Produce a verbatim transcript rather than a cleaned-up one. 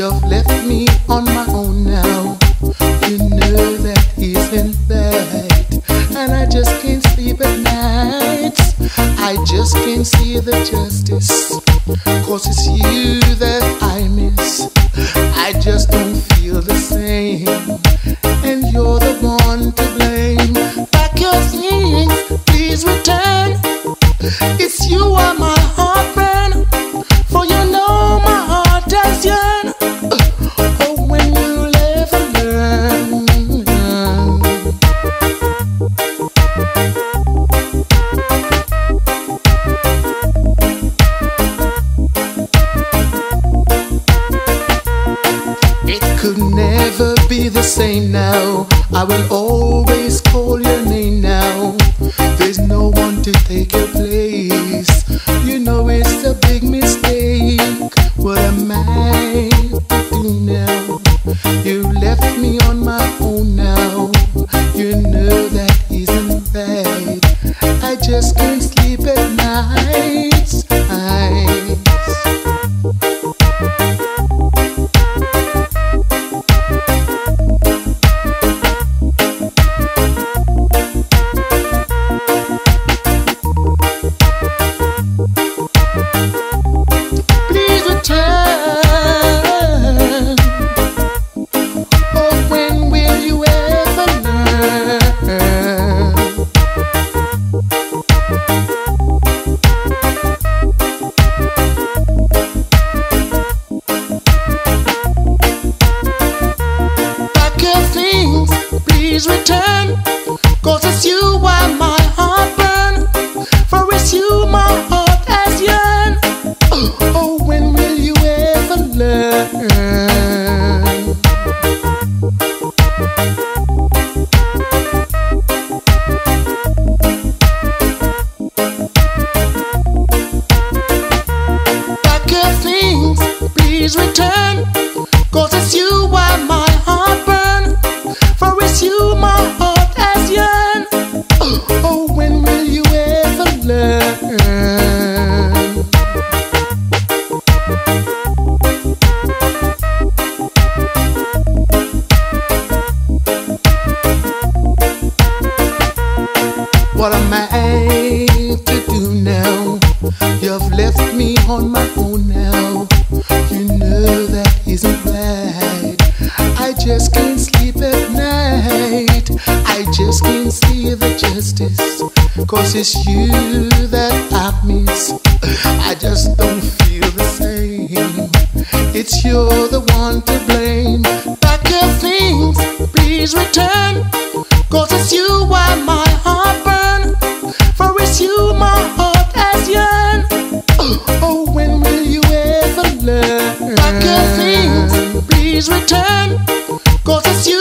You've left me on my own now. You know that isn't right, and I just can't sleep at night. I just can't see the justice, 'cause it's you that I miss. I just don't feel the same, and you're the one to blame. Pack your things, please return. It's you on my heartburn, for you know my heart does yearn. Oh, when you'll ever learn. It could never be the same now. I will always call your name now. There's no one to take your place. You know it's a big mistake. What am I to do now? You left me on my own now. You know that isn't right. I just can't sleep at night. I please return, 'cause it's you why my heart burn, for it's you my heart has yearned. Oh, when will you ever learn? Pack your things, please return, 'cause it's you why my heart burn, for it's you my heart has yearned. Oh, when will you ever learn? What am I to do now? You've left me on my own now. You know that isn't right. I just can't sleep at night. I just can't see the justice, 'cause it's you that I miss. I just don't feel the same. It's you're the one to blame. Pack your things, please return, 'cause it's you why my heart burn, for it's you my heart has yearned. Oh, when will you ever learn? Pack your things, please return, 'cause it's you